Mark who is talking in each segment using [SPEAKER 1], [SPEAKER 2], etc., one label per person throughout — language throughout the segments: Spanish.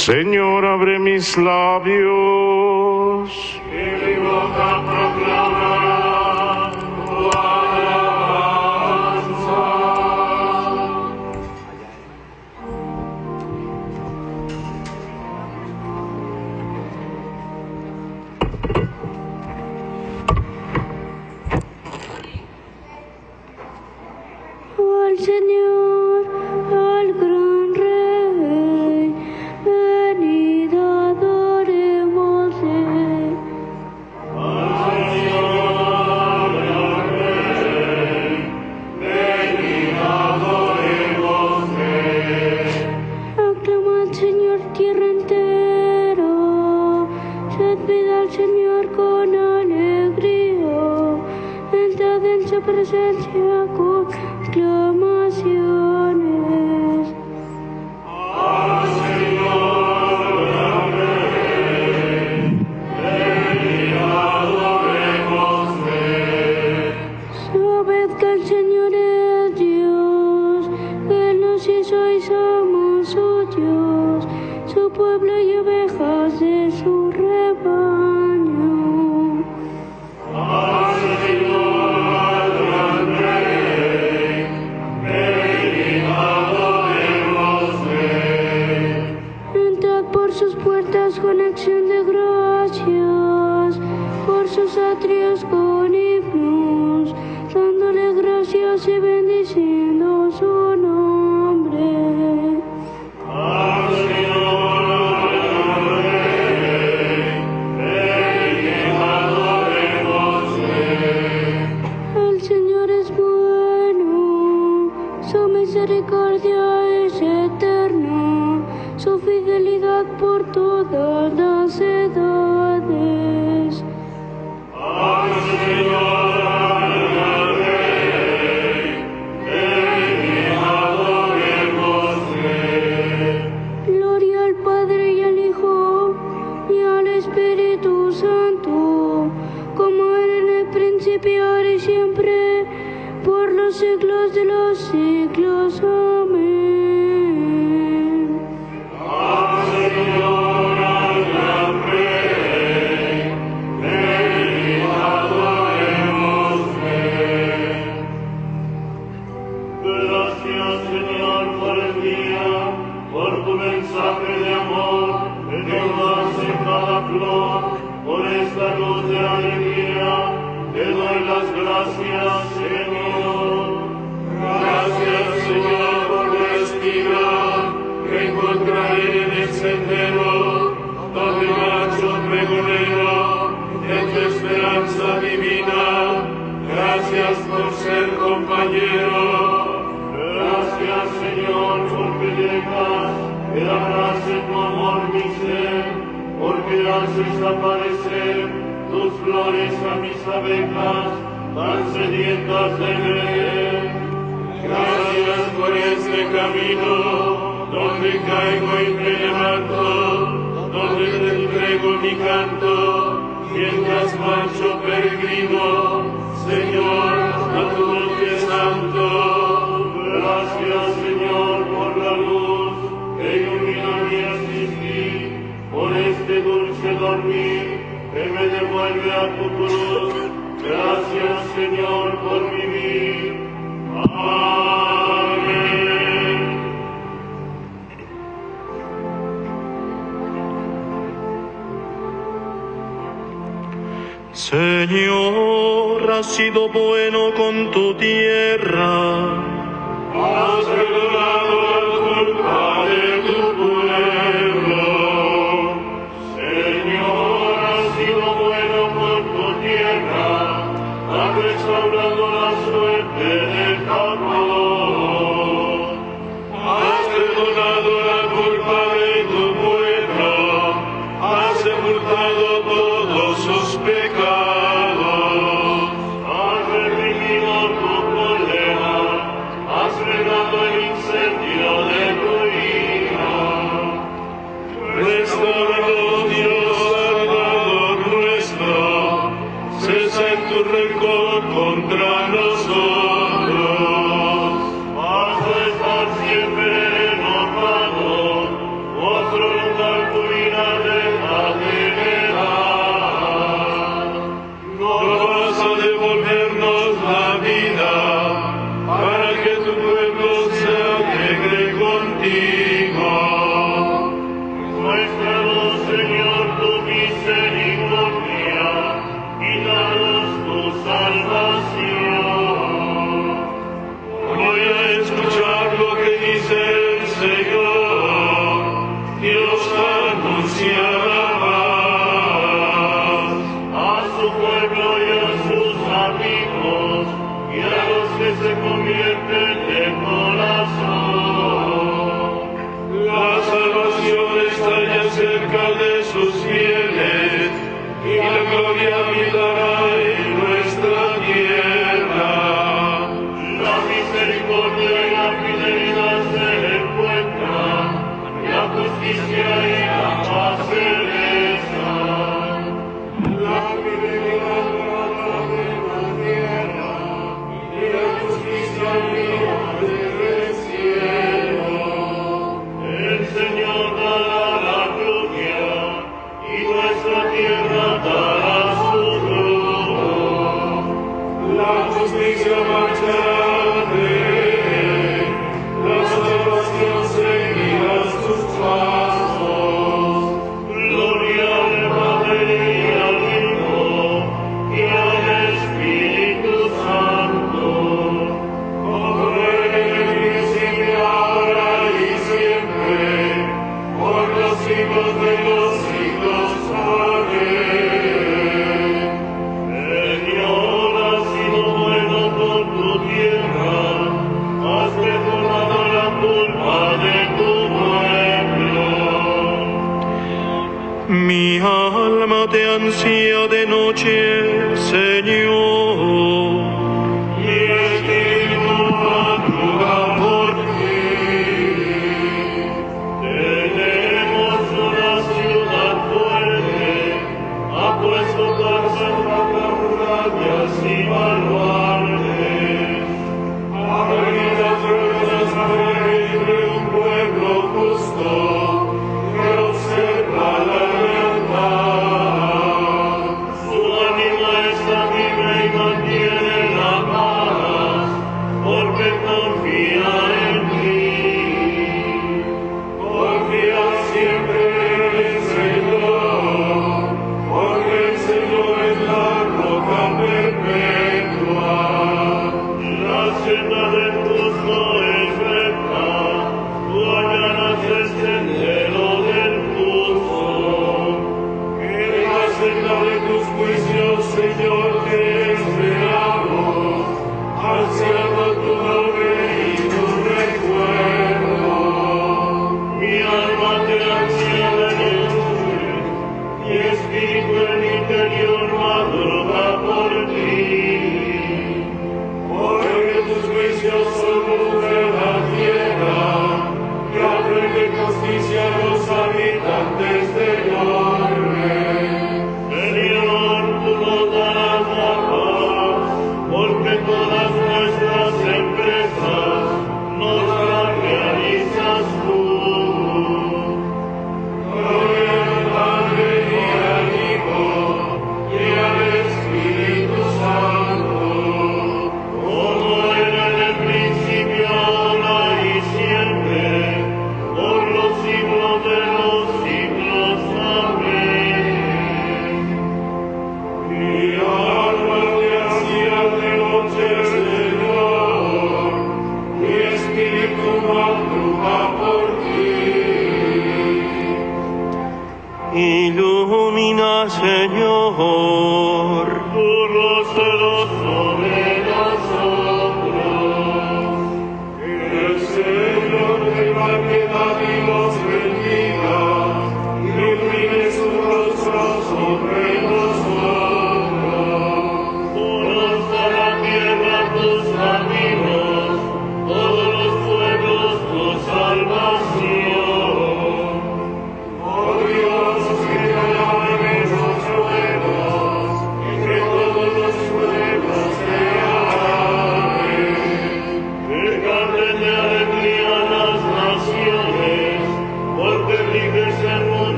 [SPEAKER 1] Señor, abre mis labios.
[SPEAKER 2] Y mi boca proclamará tu alabanza.
[SPEAKER 3] Al Señor, al gran Rey, venid adorémosle.
[SPEAKER 2] Al Señor, al Rey, venid adorémosle.
[SPEAKER 3] Aclama al Señor tierra entera, sed vida al Señor con alegría, entrad en su presencia con aclamaciones.
[SPEAKER 2] Al Señor, al Rey, venid adorémosle.
[SPEAKER 3] Sabed que el Señor es Dios, Él nos hizo y somos suyos, su pueblo y ovejas de su rebaño.
[SPEAKER 2] Al Señor, al gran Rey, venid adorémosle.
[SPEAKER 3] Entrad por sus puertas con acción de gracias, por sus atrios con himnos, dándole gracias y bendiciendo su nombre.
[SPEAKER 2] Al Señor, al Rey, venid adorémosle.
[SPEAKER 3] El Señor es bueno, su misericordia es eterna, su fidelidad por todas las edades.
[SPEAKER 2] Al Señor, al Rey, venid adorémosle.
[SPEAKER 3] Gloria al Padre y al Hijo y al Espíritu Santo, como era en el principio, ahora y siempre, por los siglos de los siglos. Amén.
[SPEAKER 2] Al Señor, al gran Rey, venid adorémosle. Gracias, Señor, por el día, por tu mensaje de amor, que nos das en cada flor, por esta luz de alegría, te doy las gracias, Señor. Gracias, Señor, por la estima que encontraré en el sendero, donde marcho pregonero de tu esperanza divina. Gracias por ser compañero. Gracias, Señor, porque dejas que abrace tu amor mi ser, porque haces aparecer tus flores a mis abejas, tan sedientas de ver. Gracias por este camino, donde caigo y me levanto, donde te entrego mi canto, mientras marcho peregrino, Señor, a tu monte santo. Gracias, Señor, por la luz que ilumina mi existir, por este dulce dormir que me devuelve a tu cruz. Gracias, Señor, por vivir. Amén.
[SPEAKER 1] Señor, has sido bueno con tu tierra.
[SPEAKER 2] Has perdonado la culpa de tu pueblo. Señor, has sido bueno con tu tierra. Has restaurado la suerte de Jacob. Has perdonado la culpa de tu pueblo. Has sepultado todos sus pecados. Has redimido tu cólera bendiga. Muéstranos, Señor, tu misericordia y danos tu salvación.
[SPEAKER 1] Voy a escuchar lo que dice el Señor, Dios anunciará paz
[SPEAKER 2] A su pueblo y a sus amigos, y a los que se convierten de corazón.
[SPEAKER 1] La salvación está ya cerca de sus fieles, y la gloria habitará en nuestra tierra.
[SPEAKER 2] La misericordia y la fidelidad se encuentran, la justicia y la paz regresan. La fidelidad brota de la tierra, y la justicia viene desde el cielo. El Señor dará la lluvia, y nuestra tierra dará su fruto.
[SPEAKER 1] La justicia marchará de él, la salvación seguirá sus pasos.
[SPEAKER 2] Gloria al Padre y al Hijo y al Espíritu Santo,
[SPEAKER 1] Como era en el principio, ahora y siempre, por los siglos de los siglos. Amén.
[SPEAKER 2] Señor, has sido bueno con tu tierra, has perdonado la culpa de tu pueblo.
[SPEAKER 1] Mi alma te ansía de noche, Señor.
[SPEAKER 2] Mi espíritu madruga por ti. Tenemos una ciudad fuerte, ha puesto casas bajo murallas y baluartes.
[SPEAKER 1] Abiertas ruedas de un pueblo justo, que observa la lealtad.
[SPEAKER 2] Su ánima está viva y mantiene la paz, porque confía en ti.
[SPEAKER 1] Confía siempre en el Señor, porque el Señor es la roca perpetua.
[SPEAKER 2] La senda del justo es recta, tú allanas el sendero del justo.
[SPEAKER 1] En la senda de tus juicios, Señor, te esperamos, ansiando tu nombre y tu recuerdo.
[SPEAKER 2] Mi alma te ansía de noche, mi espíritu en mi interior madruga por ti.
[SPEAKER 1] Porque tus juicios son luz de la tierra, que aprende justicia a los habitantes del orbe.
[SPEAKER 2] Señor, tú nos darás la paz, porque todas nuestras empresas nos las realizas tú.
[SPEAKER 1] Gloria al Padre y al Hijo y al Espíritu Santo.
[SPEAKER 2] Como era en el principio, ahora y siempre, por los siglos de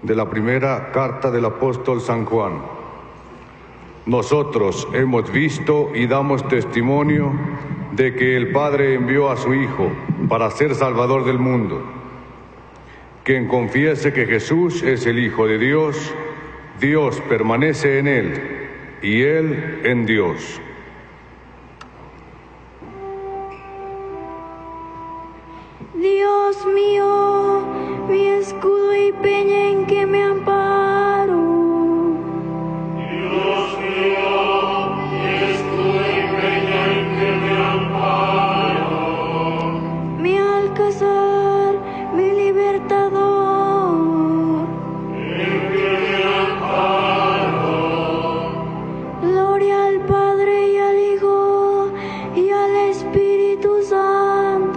[SPEAKER 4] de la primera carta del apóstol San Juan. Nosotros hemos visto y damos testimonio de que el Padre envió a su Hijo para ser Salvador del mundo. Quien confiese que Jesús es el Hijo de Dios, Dios permanece en él y él en Dios.
[SPEAKER 3] Dios mío, mi escudo y peña en que me amparo.
[SPEAKER 2] Dios mío, mi escudo y peña en que me amparo.
[SPEAKER 3] Mi alcázar, mi libertador.
[SPEAKER 2] En que me amparo.
[SPEAKER 3] Gloria al Padre y al Hijo y al Espíritu Santo.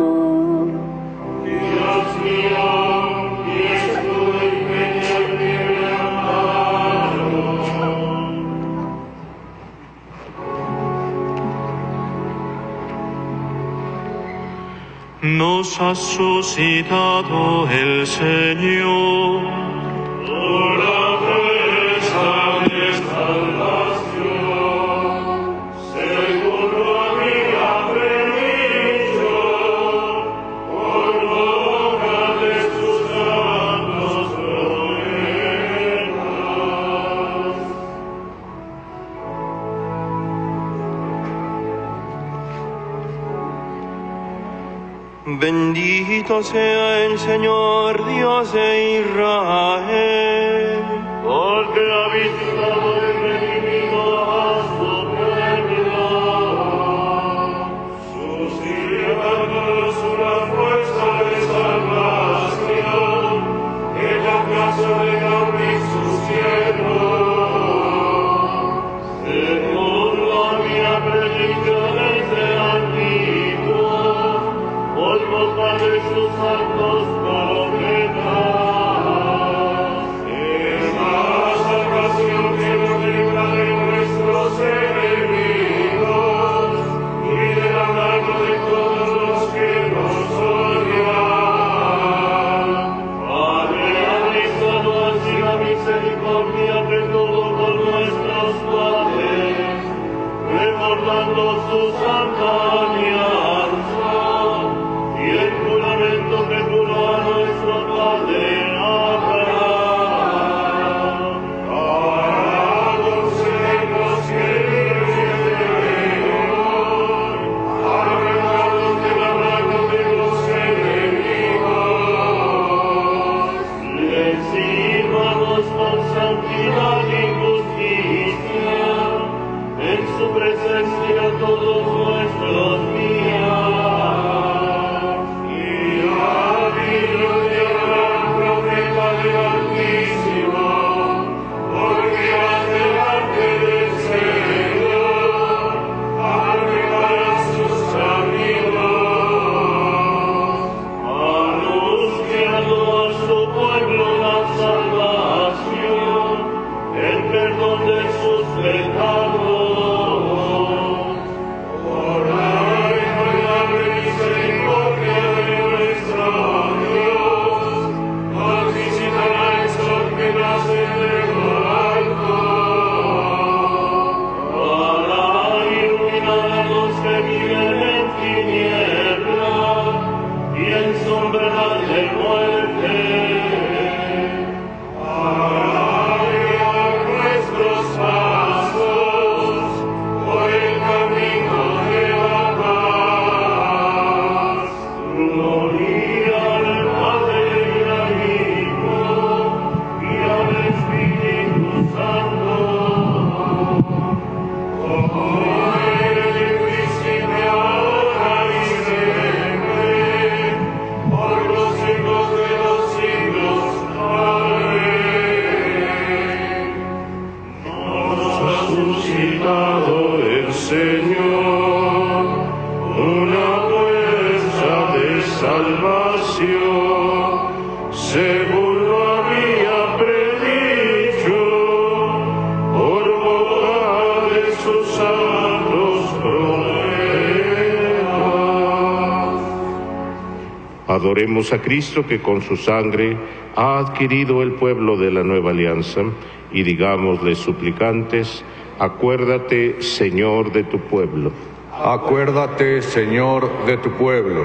[SPEAKER 2] Dios mío, mi escudo y peña en que me amparo.
[SPEAKER 1] Nos ha suscitado el Señor.
[SPEAKER 2] Por la fuerza de salvación, según lo había predicho, por boca de sus santos profetas.
[SPEAKER 1] Bendito sea el Señor, Dios de Israel,
[SPEAKER 2] Porque ha visitado y redimido a su pueblo, suscitándonos una fuerza de salvación en la casa de David su siervo, según lo había predicho desde antiguo, por boca de sus santos profetas. Esta salvación que nos libra de nuestros enemigos y de la mano de todos los que nos odian. Padre, avísanos así la misericordia que tuvo con nuestros padres, recordando su santa alianza y el juramento que juró a nuestro Padre Abraham. Para concedernos que libres de temor, arrebatados de la mano de los enemigos, les sirvamos con santidad y justicia en su presencia todos nuestros días. Y habido de gran profeta del Altísimo, porque vas delante del Señor a preparar sus caminos, anunciando a su pueblo la salvación, el perdón de sus pecados. Por la inmorable misericordia de nuestro Dios, nos visitará el sol que nace de lo alto, para iluminar a los que viven en tinieblas y en sombra de muerte, para guiar nuestros pasos por el camino de la paz. Gloria al Padre y al Hijo y al Espíritu Santo, como era en el principio, ahora y siempre, por los siglos de los siglos. Amén. Nos ha suscitado el Señor una fuerza de salvación, según lo había predicho, por boca de sus santos profetas.
[SPEAKER 5] Adoremos a Cristo que con su sangre ha adquirido el pueblo de la nueva alianza y digámosle suplicantes, acuérdate, Señor, de tu pueblo.
[SPEAKER 4] Acuérdate, Señor, de tu pueblo.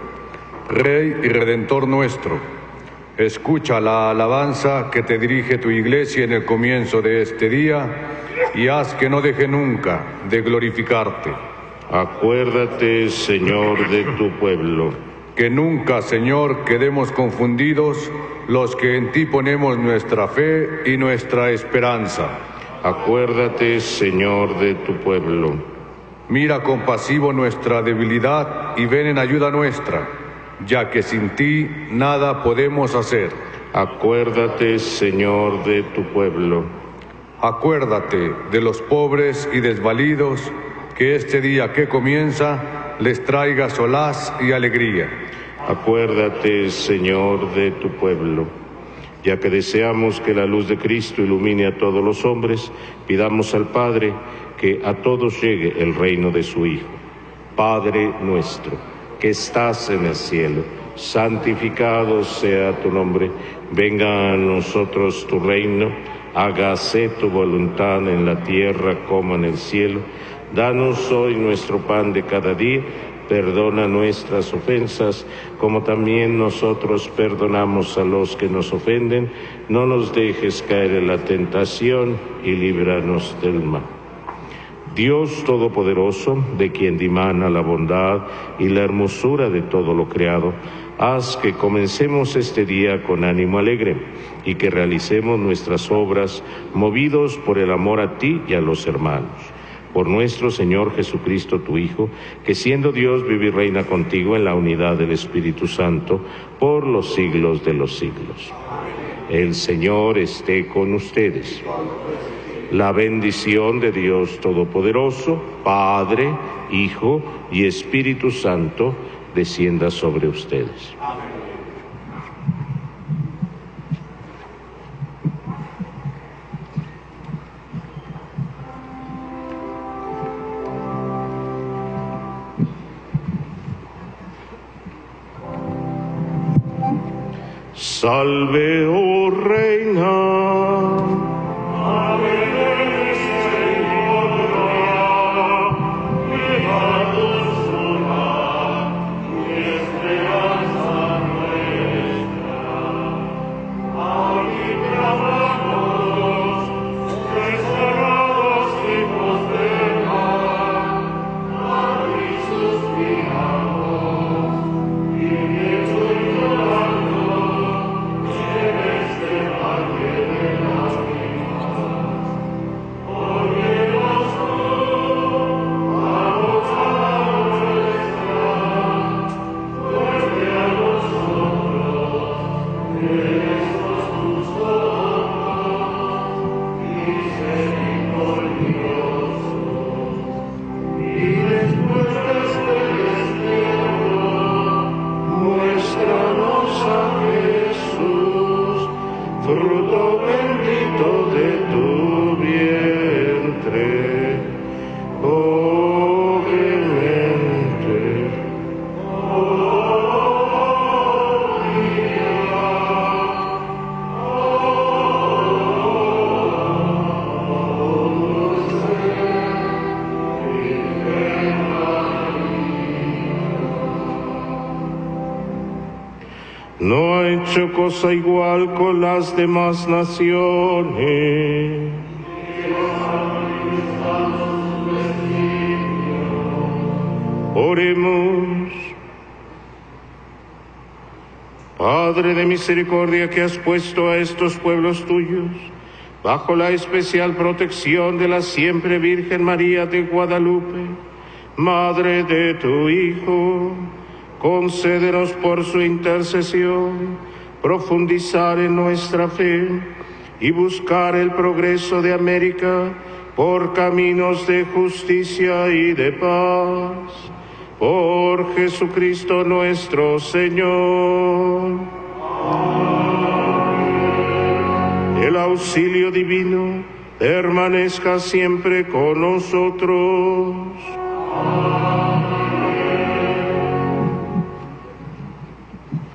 [SPEAKER 4] Rey y Redentor nuestro, escucha la alabanza que te dirige tu Iglesia en el comienzo de este día y haz que no deje nunca de glorificarte.
[SPEAKER 5] Acuérdate, Señor, de tu pueblo.
[SPEAKER 4] Que nunca, Señor, quedemos confundidos los que en ti ponemos nuestra fe y nuestra esperanza.
[SPEAKER 5] Acuérdate, Señor, de tu pueblo.
[SPEAKER 4] Mira compasivo nuestra debilidad y ven en ayuda nuestra, ya que sin ti nada podemos hacer.
[SPEAKER 5] Acuérdate, Señor, de tu pueblo.
[SPEAKER 4] Acuérdate de los pobres y desvalidos, que este día que comienza les traiga solaz y alegría.
[SPEAKER 5] Acuérdate, Señor, de tu pueblo. Ya que deseamos que la luz de Cristo ilumine a todos los hombres, pidamos al Padre que a todos llegue el reino de su Hijo. Padre nuestro, que estás en el cielo, santificado sea tu nombre. Venga a nosotros tu reino, hágase tu voluntad en la tierra como en el cielo. Danos hoy nuestro pan de cada día, perdona nuestras ofensas, como también nosotros perdonamos a los que nos ofenden. No nos dejes caer en la tentación y líbranos del mal. Dios Todopoderoso, de quien dimana la bondad y la hermosura de todo lo creado, haz que comencemos este día con ánimo alegre y que realicemos nuestras obras movidos por el amor a ti y a los hermanos. Por nuestro Señor Jesucristo, tu Hijo, que siendo Dios vive y reina contigo en la unidad del Espíritu Santo, por los siglos de los siglos. El Señor esté con ustedes. La bendición de Dios Todopoderoso, Padre, Hijo y Espíritu Santo, descienda sobre ustedes. Salve, oh Reina. No ha hecho cosa igual con las demás naciones. Oremos. Padre de misericordia, que has puesto a estos pueblos tuyos bajo la especial protección de la siempre Virgen María de Guadalupe, Madre de tu Hijo, concédenos por su intercesión profundizar en nuestra fe y buscar el progreso de América por caminos de justicia y de paz. Por Jesucristo nuestro Señor. Amén. El auxilio divino permanezca siempre con nosotros. Amén.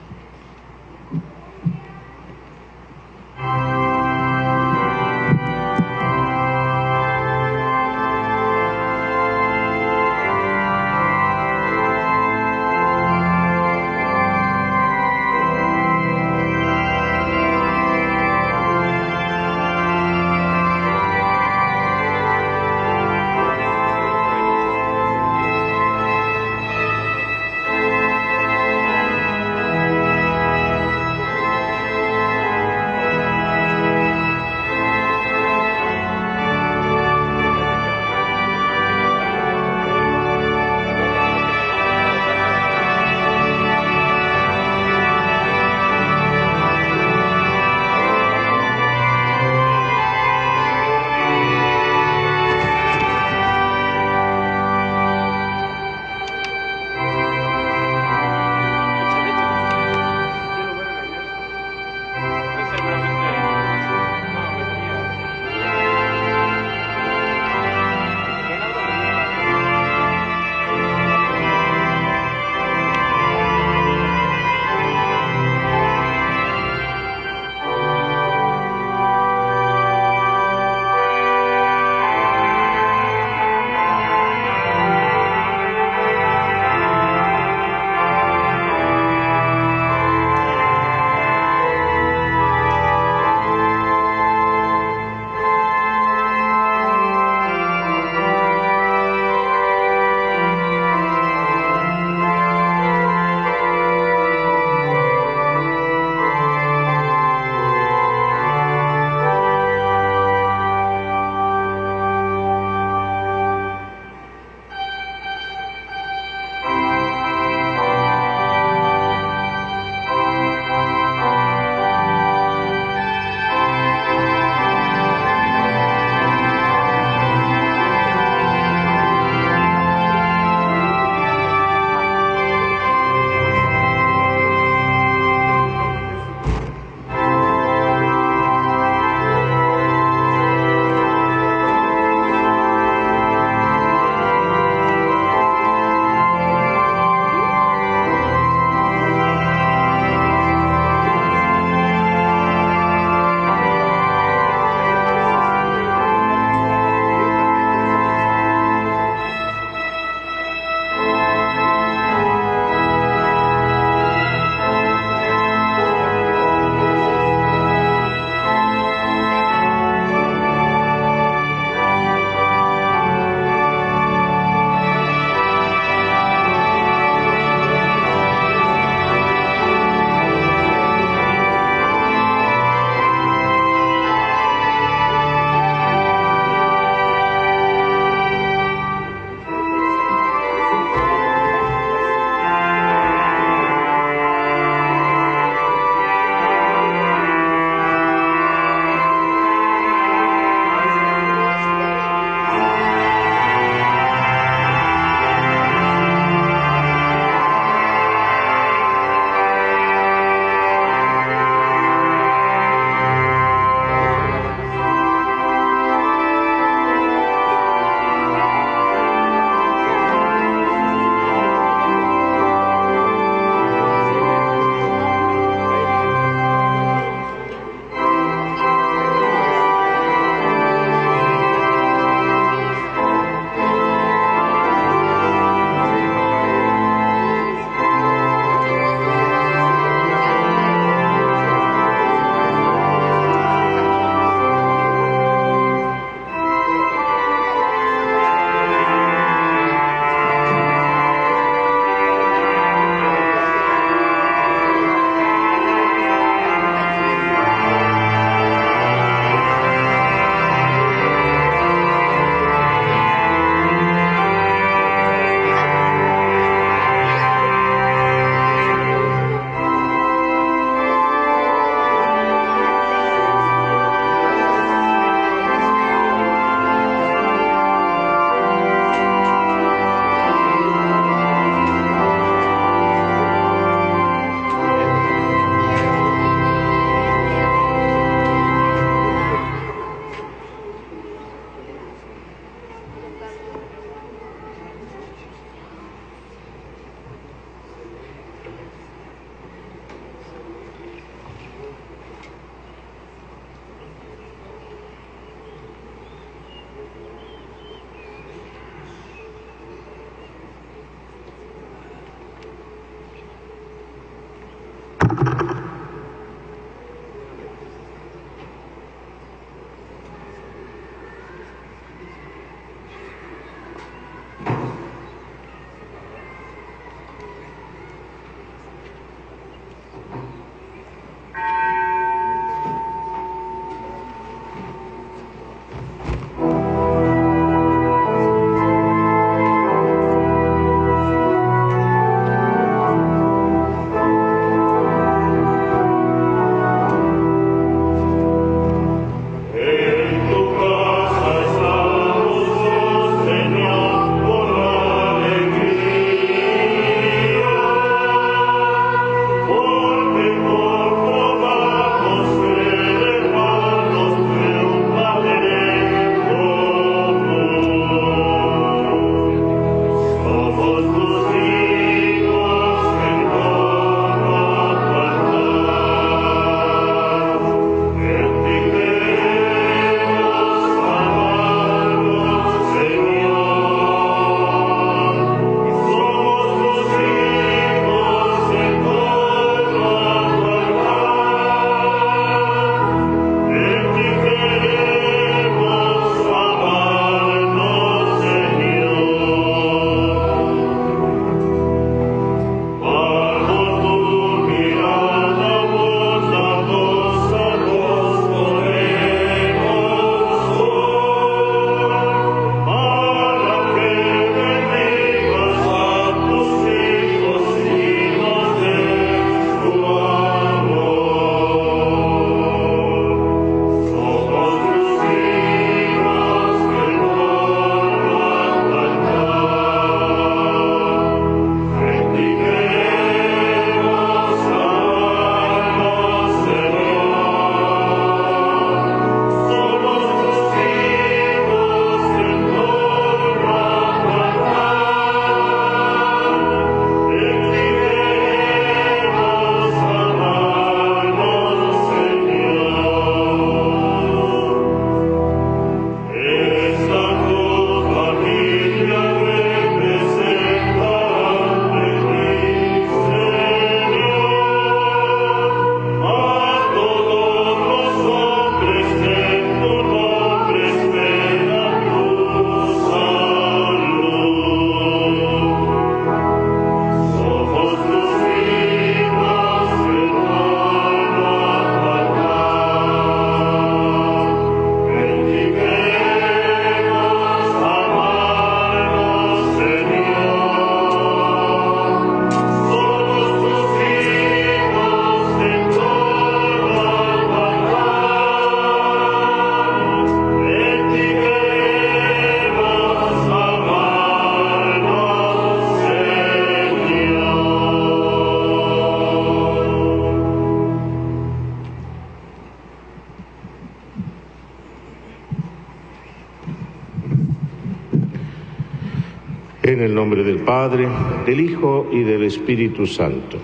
[SPEAKER 5] En el nombre del Padre, del Hijo y del Espíritu Santo.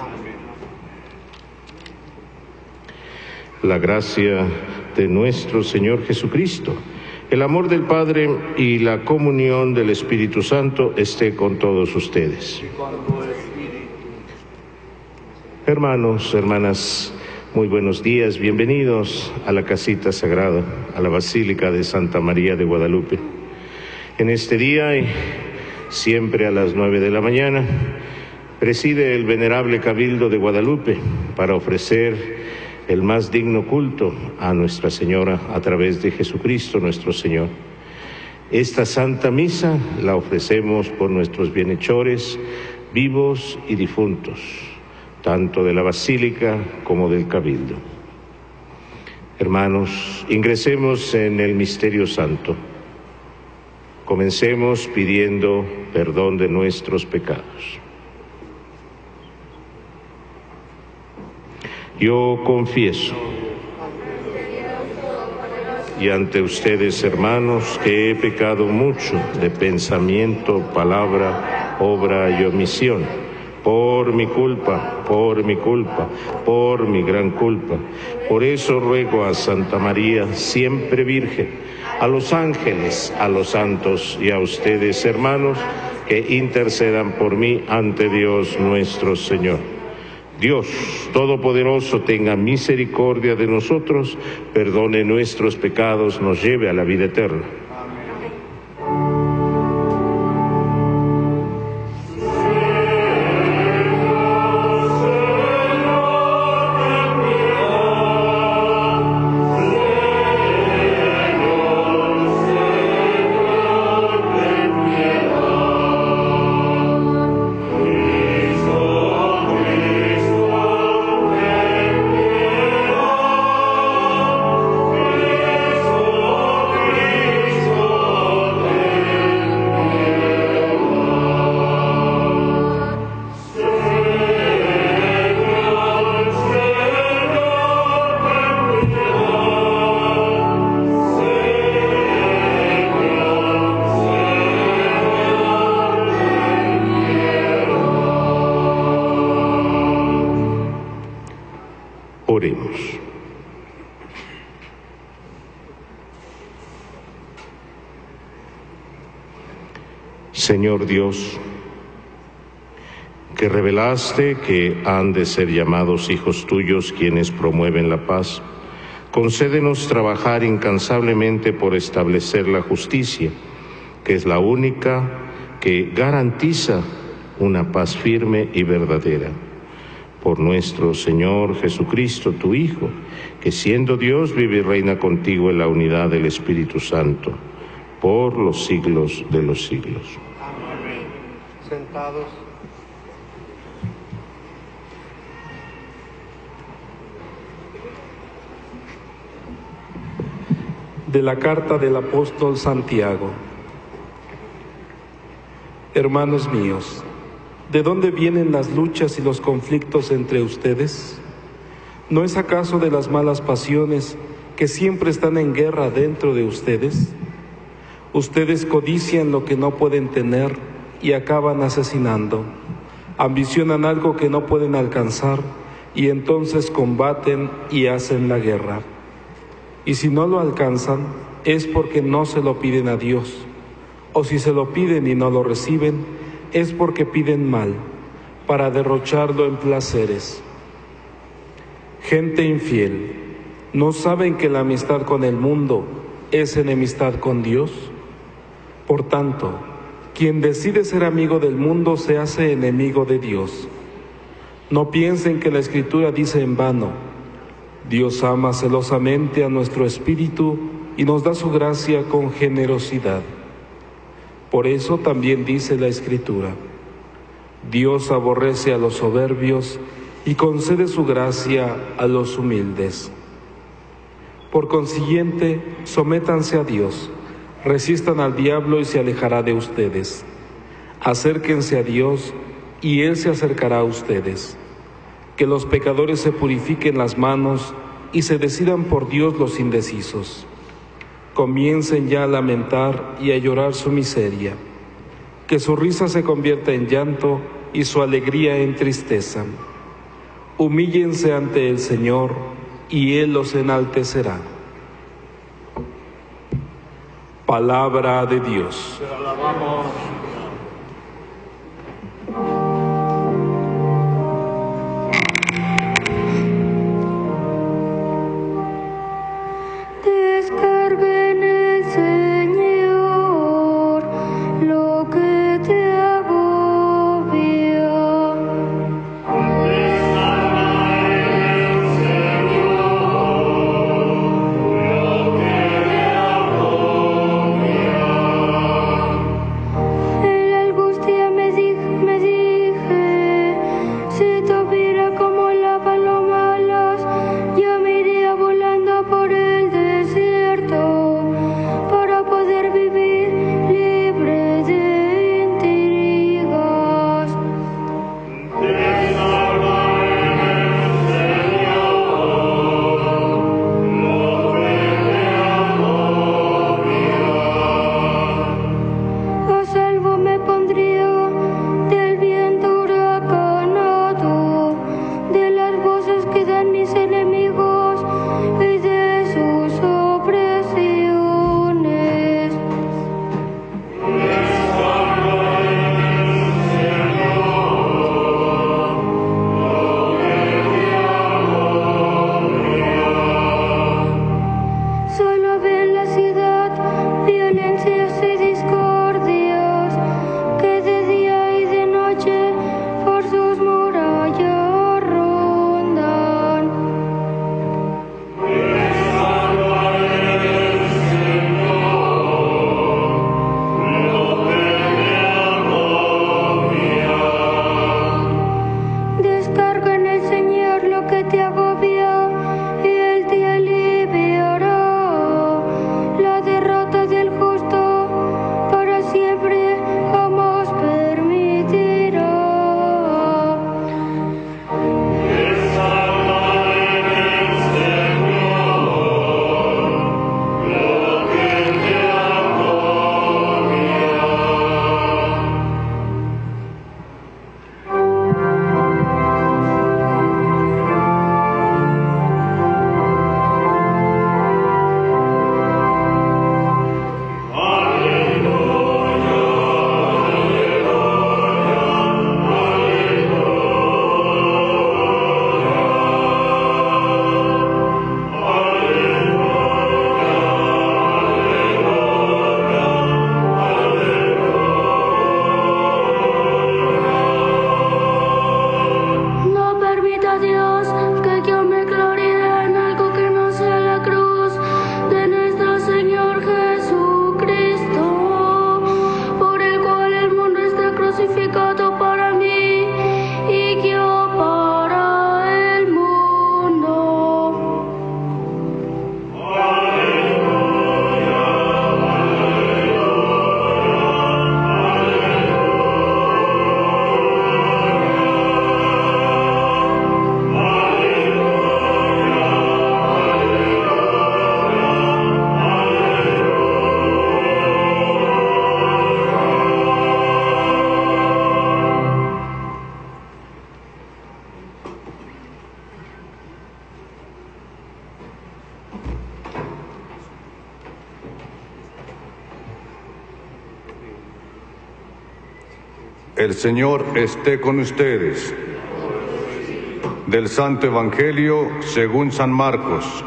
[SPEAKER 5] La gracia de nuestro Señor Jesucristo, el amor del Padre y la comunión del Espíritu Santo esté con todos ustedes. Hermanos, hermanas, muy buenos días, bienvenidos a la casita sagrada, a la Basílica de Santa María de Guadalupe. En este día y siempre a las 9 de la mañana, preside el venerable Cabildo de Guadalupe para ofrecer el más digno culto a Nuestra Señora a través de Jesucristo nuestro Señor. Esta Santa Misa la ofrecemos por nuestros bienhechores vivos y difuntos, tanto de la Basílica como del Cabildo. Hermanos, ingresemos en el misterio santo. Comencemos pidiendo perdón de nuestros pecados. Yo confieso y ante ustedes, hermanos, que he pecado mucho de pensamiento, palabra, obra y omisión, por mi culpa, por mi gran culpa. Por eso ruego a Santa María, siempre Virgen, a los ángeles, a los santos y a ustedes, hermanos, que intercedan por mí ante Dios nuestro Señor. Dios Todopoderoso tenga misericordia de nosotros, perdone nuestros pecados, nos lleve a la vida eterna. Oremos. Señor Dios, que revelaste que han de ser llamados hijos tuyos quienes promueven la paz, concédenos trabajar incansablemente por establecer la justicia, que es la única que garantiza una paz firme y verdadera. Por nuestro Señor Jesucristo, tu Hijo, que siendo Dios vive y reina contigo en la unidad del Espíritu Santo, por los siglos de los siglos.
[SPEAKER 6] Amén. Sentados.
[SPEAKER 7] De la carta del apóstol Santiago. Hermanos míos, ¿de dónde vienen las luchas y los conflictos entre ustedes? ¿No es acaso de las malas pasiones que siempre están en guerra dentro de ustedes? Ustedes codician lo que no pueden tener y acaban asesinando. Ambicionan algo que no pueden alcanzar y entonces combaten y hacen la guerra. Y si no lo alcanzan, es porque no se lo piden a Dios. O si se lo piden y no lo reciben, es porque piden mal, para derrocharlo en placeres. Gente infiel, ¿no saben que la amistad con el mundo es enemistad con Dios? Por tanto, quien decide ser amigo del mundo se hace enemigo de Dios. No piensen que la Escritura dice en vano: Dios ama celosamente a nuestro espíritu y nos da su gracia con generosidad. Por eso también dice la Escritura: Dios aborrece a los soberbios y concede su gracia a los humildes. Por consiguiente, sométanse a Dios, resistan al diablo y se alejará de ustedes. Acérquense a Dios y Él se acercará a ustedes. Que los pecadores se purifiquen las manos y se decidan por Dios los indecisos. Comiencen ya a lamentar y a llorar su miseria. que su risa se convierta en llanto y su alegría en tristeza. Humíllense ante el Señor, y Él los enaltecerá. Palabra de Dios.
[SPEAKER 2] Te alabamos.
[SPEAKER 3] Descarga en el Señor lo que te agobia. En la angustia me dije, si tuviera como la paloma alas, yo me iría volando por el desierto para poder vivir libre de intrigas. A salvo me pondría del viento huracanado, de las voces que dan mis enemigos y de sus opresiones. Solo ve en la ciudad violencias y discordias, que de día y de noche por sus murallas rondan. Descarga en el Señor lo que te agobia, y Él te aliviará. La derrota del justo para siempre jamás permitirá. No permita, Dios, que yo me gloríe en algo que no sea la cruz de nuestro Señor Jesucristo, por el cual el mundo está crucificado para mí y yo para el mundo.
[SPEAKER 4] El Señor esté con ustedes. Del Santo Evangelio según San Marcos.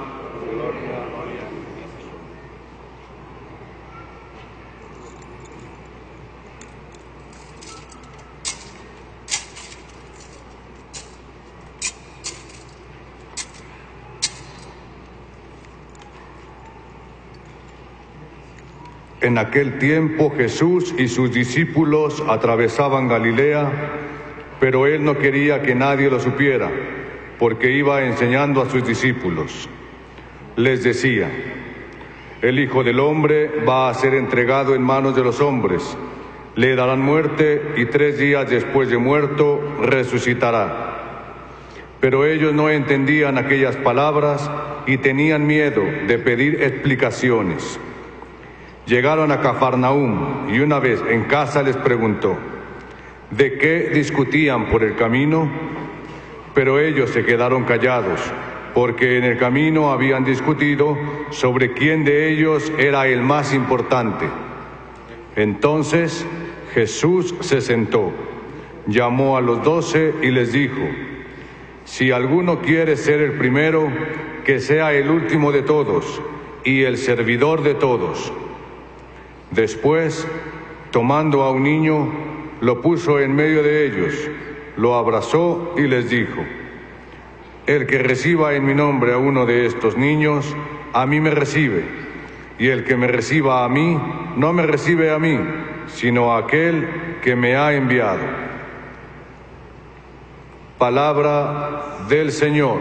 [SPEAKER 4] En aquel tiempo Jesús y sus discípulos atravesaban Galilea, pero él no quería que nadie lo supiera, porque iba enseñando a sus discípulos. Les decía: el Hijo del Hombre va a ser entregado en manos de los hombres, le darán muerte y 3 días después de muerto resucitará. Pero ellos no entendían aquellas palabras y tenían miedo de pedir explicaciones. Llegaron a Cafarnaúm y una vez en casa les preguntó, ¿de qué discutían por el camino? Pero ellos se quedaron callados, porque en el camino habían discutido sobre quién de ellos era el más importante. Entonces Jesús se sentó, llamó a los 12 y les dijo, si alguno quiere ser el primero, que sea el último de todos y el servidor de todos. Después, tomando a un niño, lo puso en medio de ellos, lo abrazó y les dijo, el que reciba en mi nombre a uno de estos niños, a mí me recibe, y el que me reciba a mí, no me recibe a mí, sino a aquel que me ha enviado. Palabra del Señor.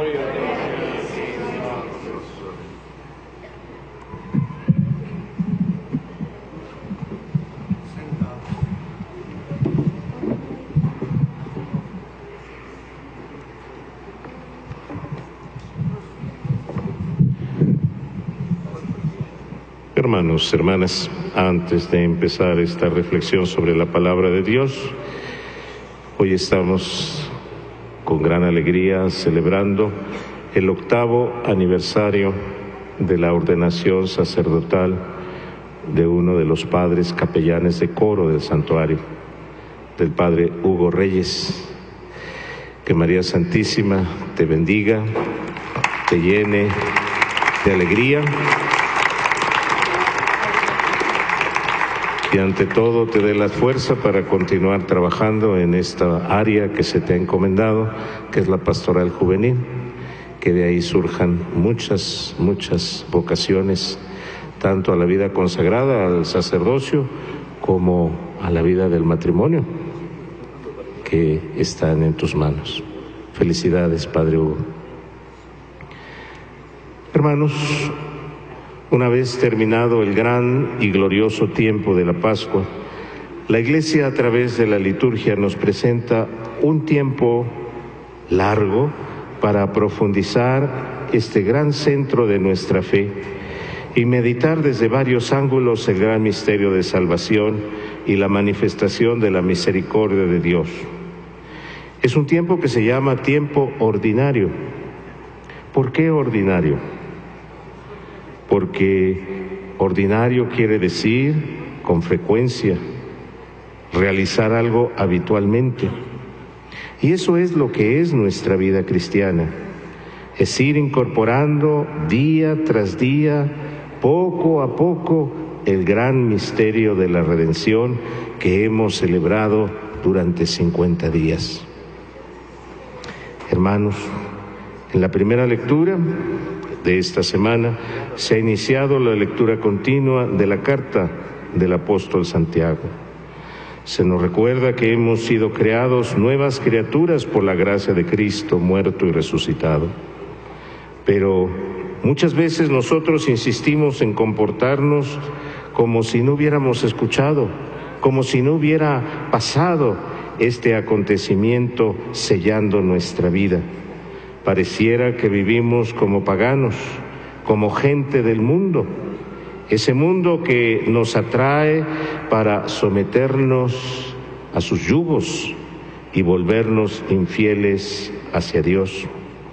[SPEAKER 5] Hermanos, hermanas, antes de empezar esta reflexión sobre la palabra de Dios, hoy estamos con gran alegría celebrando el 8º aniversario de la ordenación sacerdotal de uno de los padres capellanes de coro del santuario, del padre Hugo Reyes. Que María Santísima te bendiga, te llene de alegría y ante todo te dé la fuerza para continuar trabajando en esta área que se te ha encomendado, que es la pastoral juvenil, que de ahí surjan muchas vocaciones, tanto a la vida consagrada, al sacerdocio, como a la vida del matrimonio, que están en tus manos. Felicidades, Padre Hugo. Hermanos, una vez terminado el gran y glorioso tiempo de la Pascua, la Iglesia a través de la liturgia nos presenta un tiempo largo para profundizar este gran centro de nuestra fe y meditar desde varios ángulos el gran misterio de salvación y la manifestación de la misericordia de Dios. Es un tiempo que se llama tiempo ordinario. ¿Por qué ordinario? Porque ordinario quiere decir con frecuencia, realizar algo habitualmente. Y eso es lo que es nuestra vida cristiana, es ir incorporando día tras día, poco a poco, el gran misterio de la redención que hemos celebrado durante 50 días. Hermanos, en la primera lectura de esta semana se ha iniciado la lectura continua de la carta del apóstol Santiago. Se nos recuerda que hemos sido creados nuevas criaturas por la gracia de Cristo muerto y resucitado. Pero muchas veces nosotros insistimos en comportarnos como si no hubiéramos escuchado, como si no hubiera pasado este acontecimiento sellando nuestra vida. Pareciera que vivimos como paganos, como gente del mundo, ese mundo que nos atrae para someternos a sus yugos y volvernos infieles hacia Dios.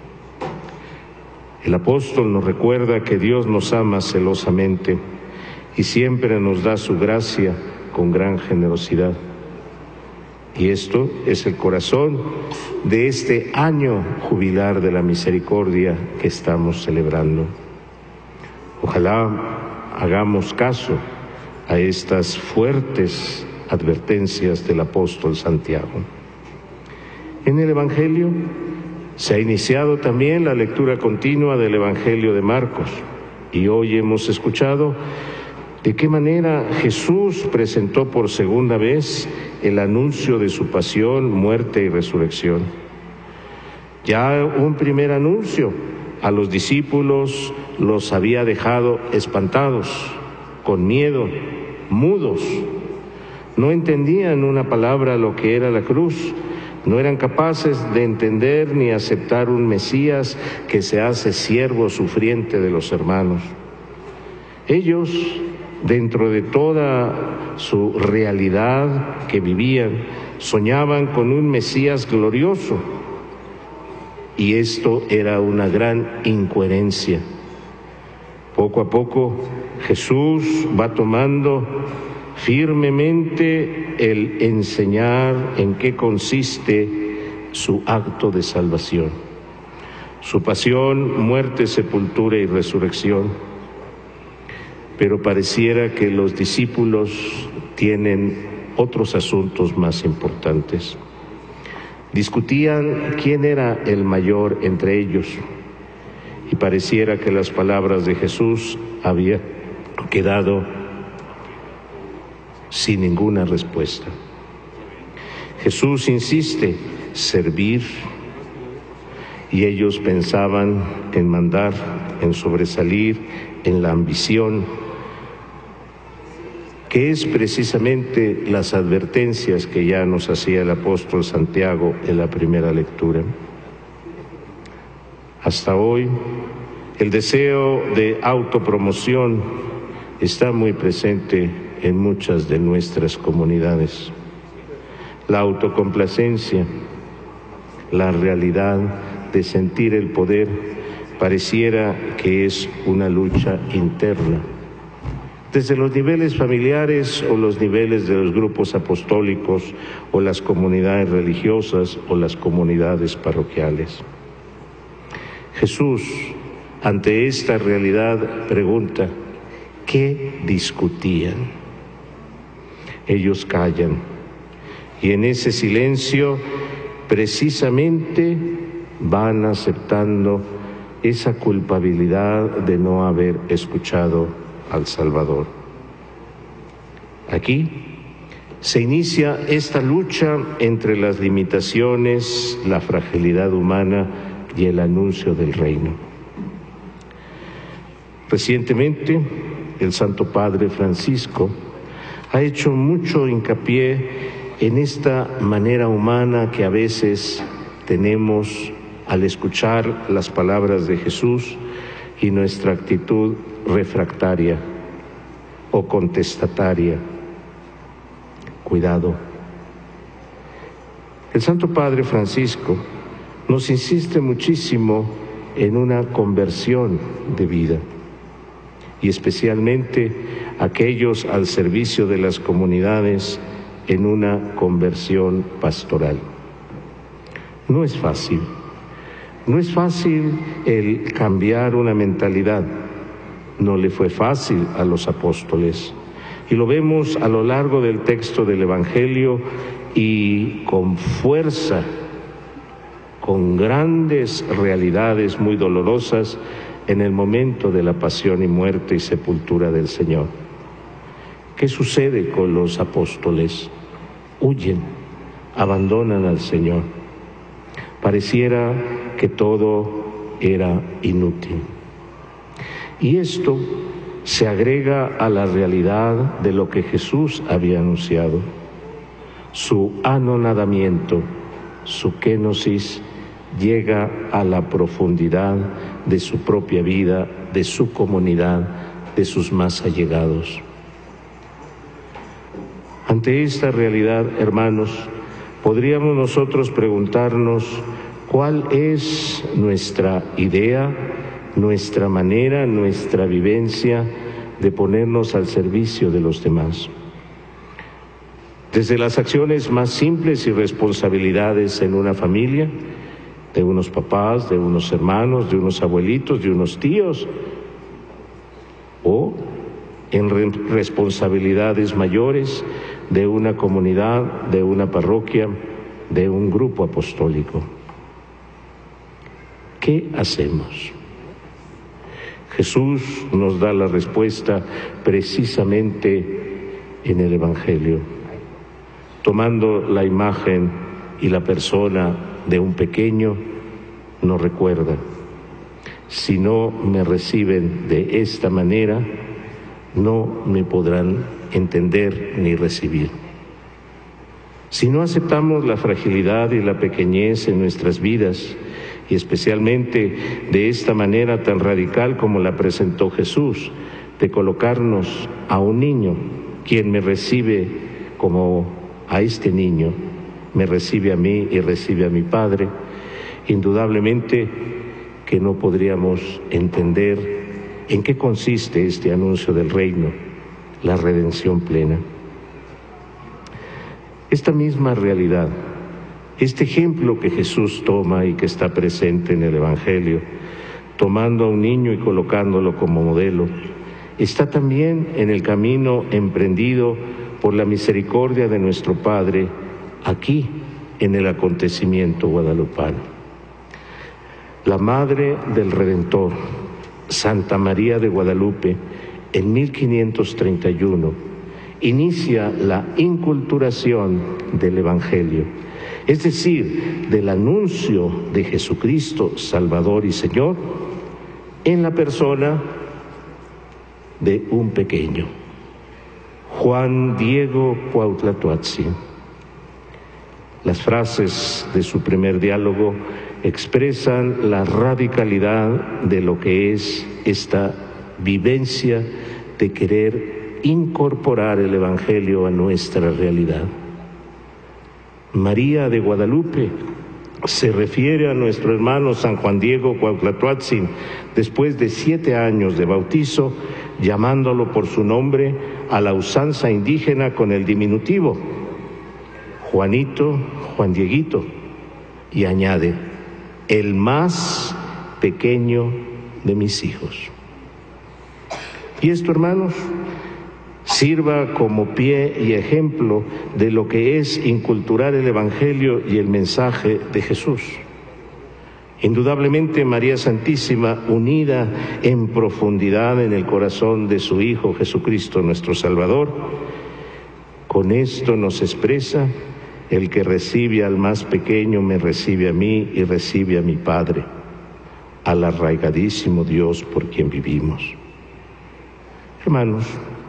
[SPEAKER 5] El apóstol nos recuerda que Dios nos ama celosamente y siempre nos da su gracia con gran generosidad. Y esto es el corazón de este año jubilar de la misericordia que estamos celebrando. Ojalá hagamos caso a estas fuertes advertencias del apóstol Santiago. En el Evangelio se ha iniciado también la lectura continua del Evangelio de Marcos y hoy hemos escuchado de qué manera Jesús presentó por segunda vez el anuncio de su pasión, muerte y resurrección. Ya un primer anuncio a los discípulos los había dejado espantados, con miedo, mudos. No entendían una palabra lo que era la cruz, no eran capaces de entender ni aceptar un Mesías que se hace siervo sufriente de los hermanos. Ellos dentro de toda su realidad que vivían, soñaban con un Mesías glorioso. Y esto era una gran incoherencia. Poco a poco Jesús va tomando firmemente el enseñar en qué consiste su acto de salvación, su pasión, muerte, sepultura y resurrección. Pero pareciera que los discípulos tienen otros asuntos más importantes. Discutían quién era el mayor entre ellos, y pareciera que las palabras de Jesús habían quedado sin ninguna respuesta. Jesús insiste, servir, y ellos pensaban en mandar, en sobresalir, en la ambición, que es precisamente las advertencias que ya nos hacía el apóstol Santiago en la primera lectura. Hasta hoy, el deseo de autopromoción está muy presente en muchas de nuestras comunidades. La autocomplacencia, la realidad de sentir el poder, pareciera que es una lucha interna. Desde los niveles familiares o los niveles de los grupos apostólicos o las comunidades religiosas o las comunidades parroquiales. Jesús, ante esta realidad, pregunta, ¿qué discutían? Ellos callan, y en ese silencio precisamente van aceptando esa culpabilidad de no haber escuchado al Salvador. Aquí se inicia esta lucha entre las limitaciones, la fragilidad humana y el anuncio del reino. Recientemente, el Santo Padre Francisco ha hecho mucho hincapié en esta manera humana que a veces tenemos al escuchar las palabras de Jesús y nuestra actitud refractaria o contestataria. Cuidado. El Santo Padre Francisco nos insiste muchísimo en una conversión de vida, y especialmente aquellos al servicio de las comunidades en una conversión pastoral. No es fácil. No es fácil el cambiar una mentalidad. No le fue fácil a los apóstoles. Y lo vemos a lo largo del texto del Evangelio, y con fuerza, con grandes realidades muy dolorosas en el momento de la pasión y muerte y sepultura del Señor. ¿Qué sucede con los apóstoles? Huyen, abandonan al Señor. Pareciera que todo era inútil. Y esto se agrega a la realidad de lo que Jesús había anunciado. Su anonadamiento, su kénosis, llega a la profundidad de su propia vida, de su comunidad, de sus más allegados. Ante esta realidad, hermanos, podríamos nosotros preguntarnos cuál es nuestra idea, nuestra manera, nuestra vivencia de ponernos al servicio de los demás. Desde las acciones más simples y responsabilidades en una familia, de unos papás, de unos hermanos, de unos abuelitos, de unos tíos, o en responsabilidades mayores de una comunidad, de una parroquia, de un grupo apostólico. ¿Qué hacemos? Jesús nos da la respuesta precisamente en el Evangelio, tomando la imagen y la persona de un pequeño, nos recuerda: si no me reciben de esta manera, no me podrán entender ni recibir. Si no aceptamos la fragilidad y la pequeñez en nuestras vidas, y especialmente de esta manera tan radical como la presentó Jesús, de colocarnos a un niño. Quien me recibe como a este niño, me recibe a mí y recibe a mi Padre. Indudablemente que no podríamos entender en qué consiste este anuncio del reino, la redención plena. Esta misma realidad, este ejemplo que Jesús toma y que está presente en el Evangelio, tomando a un niño y colocándolo como modelo, está también en el camino emprendido por la misericordia de nuestro Padre aquí en el acontecimiento guadalupano. La Madre del Redentor, Santa María de Guadalupe, en 1531, inicia la inculturación del Evangelio, es decir, del anuncio de Jesucristo, Salvador y Señor, en la persona de un pequeño, Juan Diego Cuauhtlatoatzin. Las frases de su primer diálogo expresan la radicalidad de lo que es esta vivencia de querer incorporar el Evangelio a nuestra realidad. María de Guadalupe se refiere a nuestro hermano San Juan Diego Cuauhtlatoatzin después de 7 años de bautizo, llamándolo por su nombre a la usanza indígena con el diminutivo, Juanito, Juan Dieguito, y añade, el más pequeño de mis hijos. Y esto, hermanos, sirva como pie y ejemplo de lo que es inculturar el Evangelio y el mensaje de Jesús. Indudablemente María Santísima, unida en profundidad en el corazón de su Hijo Jesucristo nuestro Salvador, con esto nos expresa: el que recibe al más pequeño me recibe a mí y recibe a mi Padre, al arraigadísimo Dios por quien vivimos. Hermanos,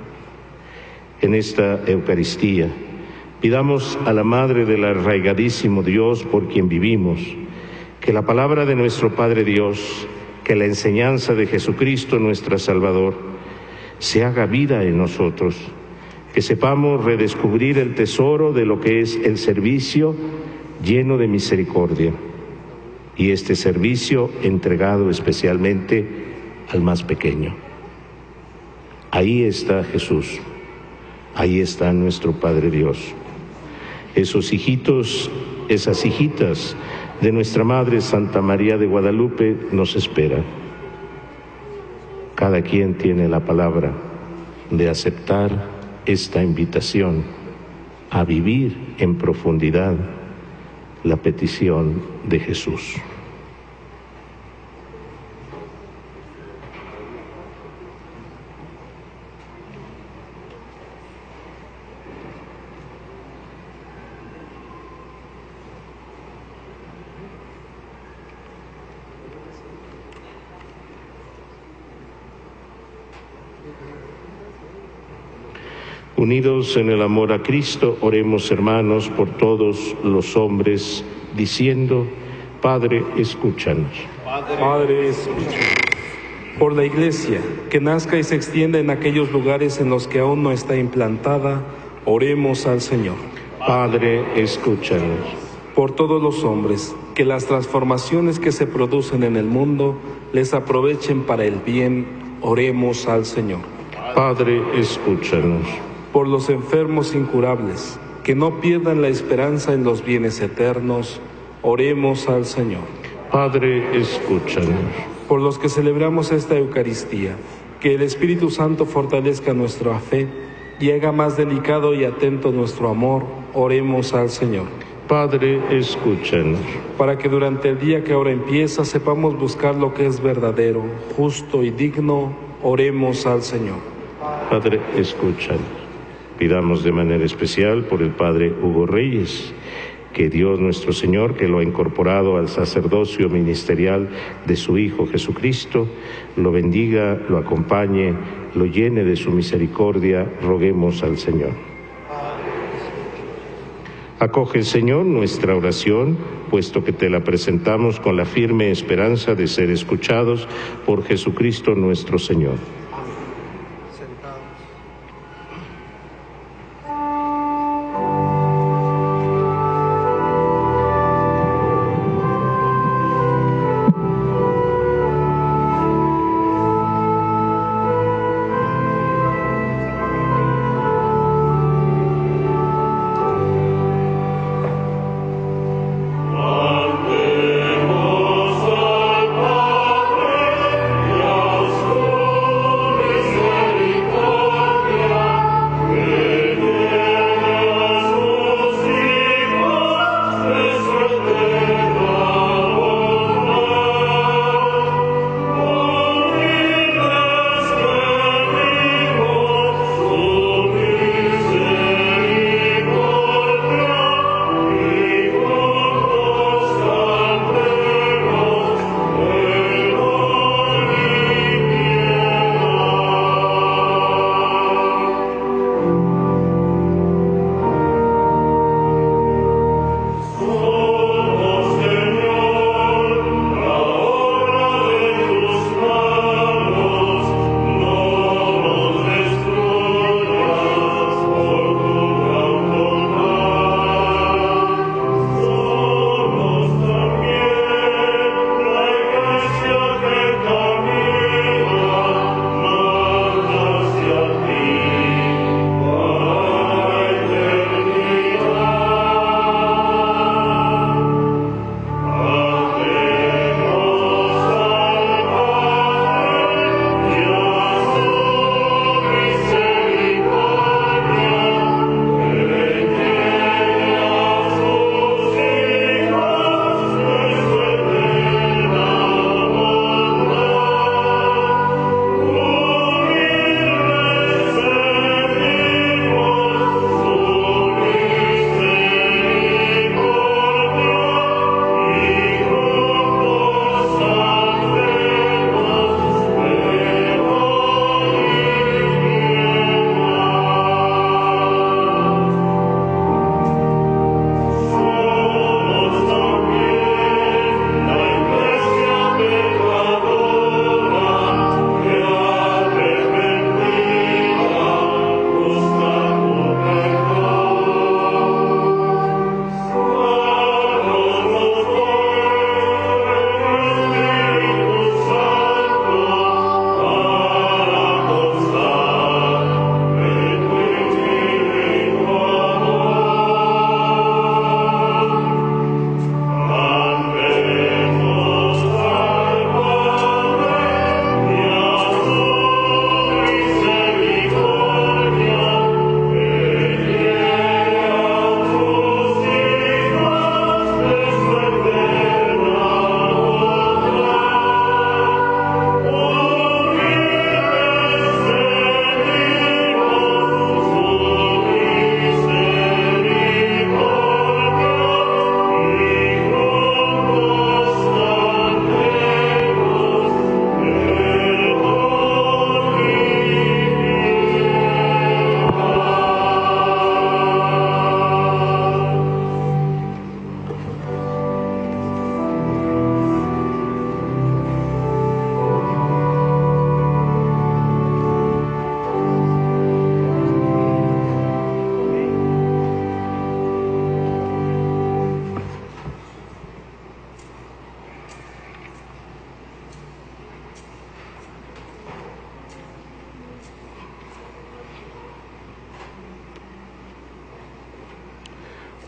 [SPEAKER 5] en esta Eucaristía pidamos a la Madre del arraigadísimo Dios por quien vivimos, que la palabra de nuestro Padre Dios, que la enseñanza de Jesucristo nuestro Salvador, se haga vida en nosotros, que sepamos redescubrir el tesoro de lo que es el servicio lleno de misericordia, y este servicio entregado especialmente al más pequeño. Ahí está Jesús, ahí está nuestro Padre Dios. Esos hijitos, esas hijitas de nuestra Madre Santa María de Guadalupe nos esperan. Cada quien tiene la palabra de aceptar esta invitación a vivir en profundidad la petición de Jesús. Unidos en el amor a Cristo, oremos, hermanos, por todos los hombres, diciendo: Padre, escúchanos.
[SPEAKER 7] Padre, escúchanos. Por la Iglesia, que nazca y se extienda en aquellos lugares en los que aún no está implantada, oremos al Señor.
[SPEAKER 5] Padre, escúchanos.
[SPEAKER 7] Por todos los hombres, que las transformaciones que se producen en el mundo les aprovechen para el bien, oremos al Señor.
[SPEAKER 5] Padre, escúchanos.
[SPEAKER 7] Por los enfermos incurables, que no pierdan la esperanza en los bienes eternos, oremos al Señor.
[SPEAKER 5] Padre, escúchanos.
[SPEAKER 7] Por los que celebramos esta Eucaristía, que el Espíritu Santo fortalezca nuestra fe y haga más delicado y atento nuestro amor, oremos al Señor.
[SPEAKER 5] Padre, escúchanos.
[SPEAKER 7] Para que durante el día que ahora empieza sepamos buscar lo que es verdadero, justo y digno, oremos al Señor.
[SPEAKER 5] Padre, escúchanos. Pidamos de manera especial por el Padre Hugo Reyes, que Dios nuestro Señor, que lo ha incorporado al sacerdocio ministerial de su Hijo Jesucristo, lo bendiga, lo acompañe, lo llene de su misericordia, roguemos al Señor. Acoge, Señor, nuestra oración, puesto que te la presentamos con la firme esperanza de ser escuchados por Jesucristo nuestro Señor.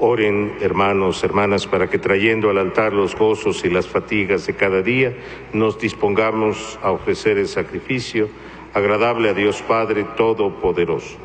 [SPEAKER 5] Oren, hermanos, hermanas, para que trayendo al altar los gozos y las fatigas de cada día, nos dispongamos a ofrecer el sacrificio agradable a Dios Padre Todopoderoso.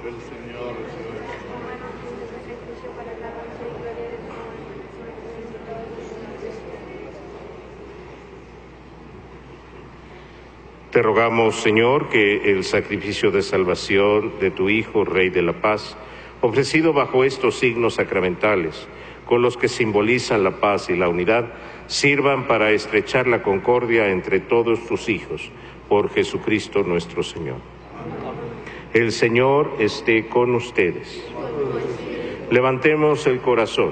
[SPEAKER 5] Te rogamos, Señor, que el sacrificio de salvación de tu Hijo, Rey de la Paz, ofrecido bajo estos signos sacramentales, con los que simbolizan la paz y la unidad, sirvan para estrechar la concordia entre todos tus hijos, por Jesucristo nuestro Señor. El Señor esté con ustedes. Levantemos el corazón.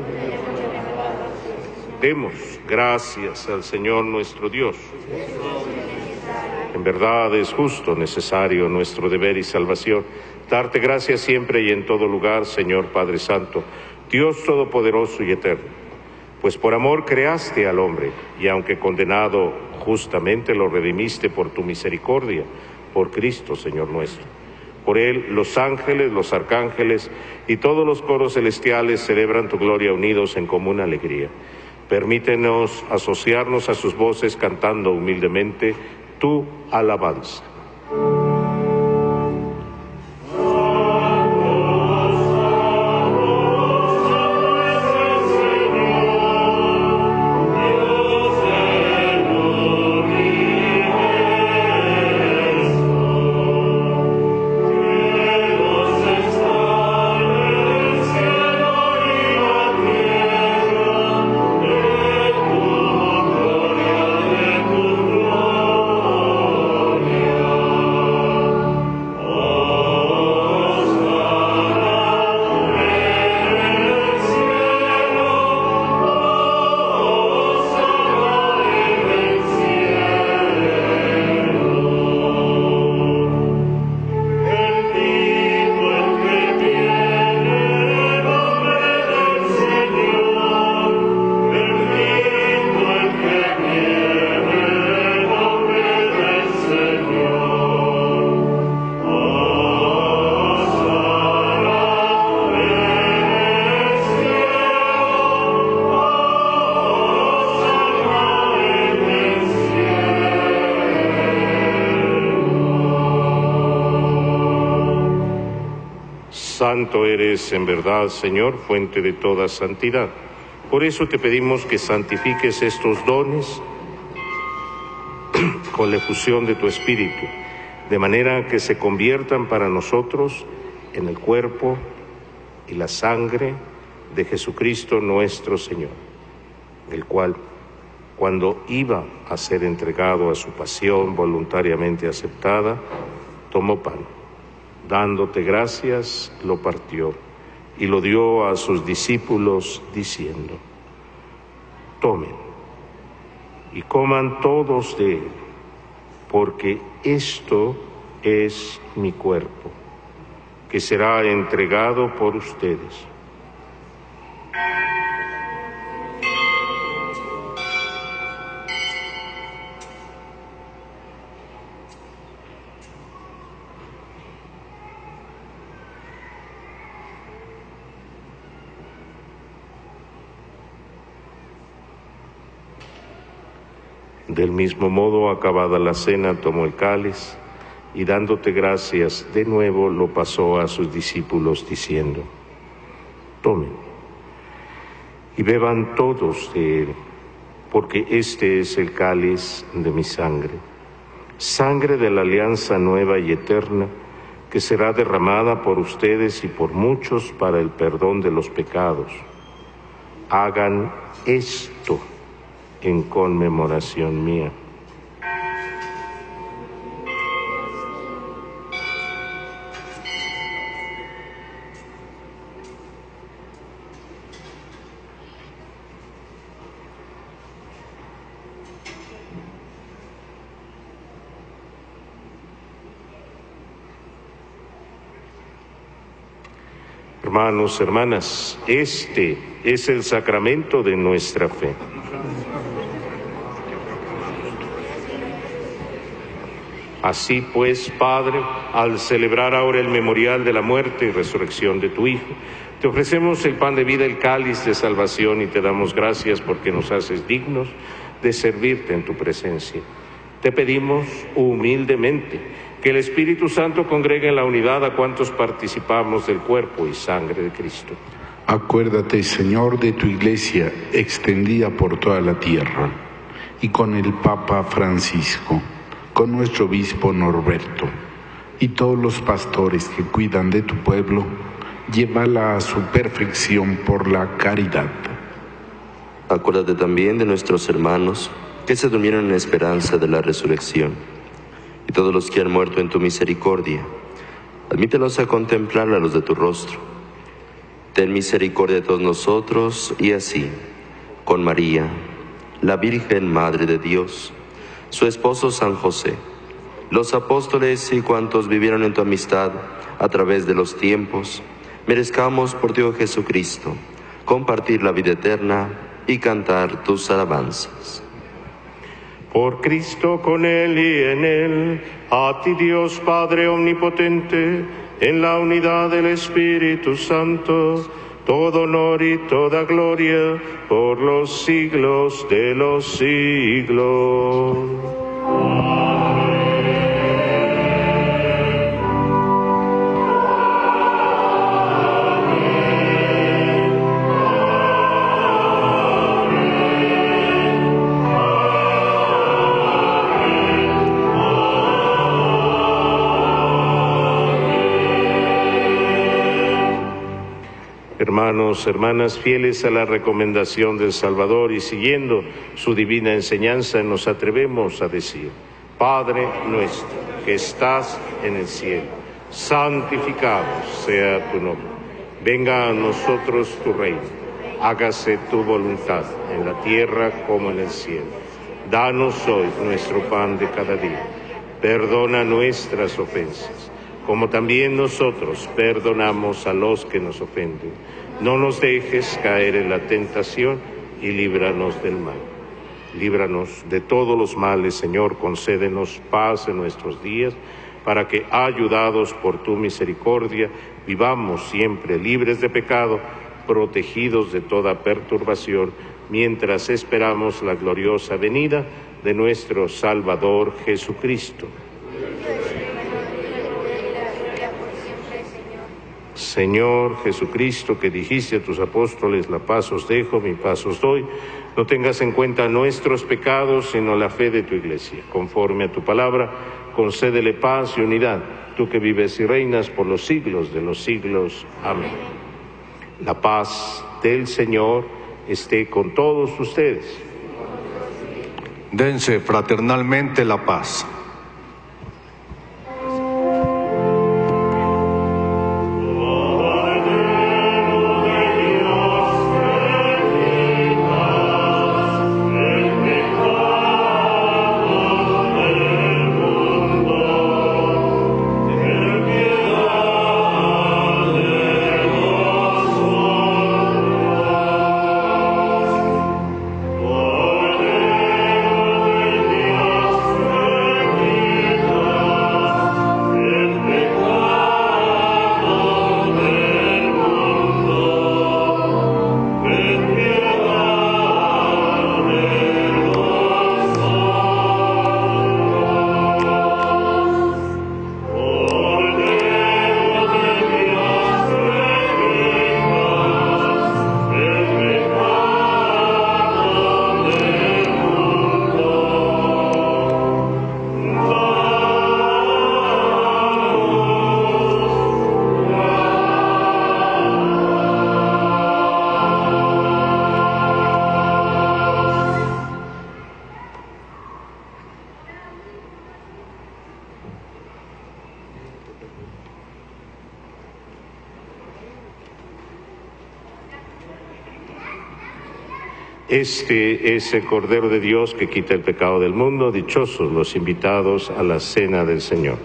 [SPEAKER 5] Demos gracias al Señor nuestro Dios. En verdad es justo, necesario, nuestro deber y salvación, darte gracias siempre y en todo lugar, Señor Padre Santo, Dios Todopoderoso y Eterno, pues por amor creaste al hombre, y aunque condenado justamente lo redimiste por tu misericordia, por Cristo, Señor nuestro. Por él los ángeles, los arcángeles y todos los coros celestiales celebran tu gloria unidos en común alegría. Permítenos asociarnos a sus voces cantando humildemente tu alabanza. Santo eres en verdad, Señor, fuente de toda santidad. Por eso te pedimos que santifiques estos dones con la efusión de tu Espíritu, de manera que se conviertan para nosotros en el cuerpo y la sangre de Jesucristo nuestro Señor, el cual, cuando iba a ser entregado a su pasión voluntariamente aceptada, tomó pan. Dándote gracias, lo partió y lo dio a sus discípulos, diciendo: tomen y coman todos de él, porque esto es mi cuerpo, que será entregado por ustedes. Del mismo modo, acabada la cena, tomó el cáliz y dándote gracias de nuevo lo pasó a sus discípulos diciendo: tomen y beban todos de él, porque este es el cáliz de mi sangre, sangre de la alianza nueva y eterna, que será derramada por ustedes y por muchos para el perdón de los pecados. Hagan esto en conmemoración mía. Hermanos, hermanas, este es el sacramento de nuestra fe. Así pues, Padre, al celebrar ahora el memorial de la muerte y resurrección de tu Hijo, te Te ofrecemos el pan de vida, el cáliz de salvación, y te damos gracias porque nos haces dignos de servirte en tu presencia. Te pedimos humildemente que el Espíritu Santo congregue en la unidad a cuantos participamos del cuerpo y sangre de Cristo.
[SPEAKER 8] Acuérdate, Señor, de tu Iglesia extendida por toda la tierra, y con el Papa Francisco, con nuestro obispo Norberto, y todos los pastores que cuidan de tu pueblo, llévala a su perfección por la caridad.
[SPEAKER 9] Acuérdate también de nuestros hermanos que se durmieron en esperanza de la resurrección, y todos los que han muerto en tu misericordia. Admítelos a contemplar la luz de tu rostro. Ten misericordia de todos nosotros, y así, con María, la Virgen Madre de Dios, su esposo San José, los apóstoles y cuantos vivieron en tu amistad a través de los tiempos, merezcamos por Dios Jesucristo compartir la vida eterna y cantar tus alabanzas.
[SPEAKER 5] Por Cristo, con Él y en Él, a ti Dios Padre Omnipotente, en la unidad del Espíritu Santo, todo honor y toda gloria por los siglos de los siglos. Hermanos, hermanas, fieles a la recomendación del Salvador y siguiendo su divina enseñanza, nos atrevemos a decir: Padre nuestro, que estás en el cielo, santificado sea tu nombre. Venga a nosotros tu reino, hágase tu voluntad, en la tierra como en el cielo. Danos hoy nuestro pan de cada día. Perdona nuestras ofensas, como también nosotros perdonamos a los que nos ofenden. No nos dejes caer en la tentación y líbranos del mal. Líbranos de todos los males, Señor, concédenos paz en nuestros días, para que, ayudados por tu misericordia, vivamos siempre libres de pecado, protegidos de toda perturbación, mientras esperamos la gloriosa venida de nuestro Salvador Jesucristo. Señor Jesucristo, que dijiste a tus apóstoles: la paz os dejo, mi paz os doy, no tengas en cuenta nuestros pecados, sino la fe de tu Iglesia. Conforme a tu palabra, concédele paz y unidad, tú que vives y reinas por los siglos de los siglos. Amén. La paz del Señor esté con todos ustedes.
[SPEAKER 4] Dense fraternalmente la paz. Este es el Cordero de Dios que quita el pecado del mundo. Dichosos los invitados a la cena del Señor.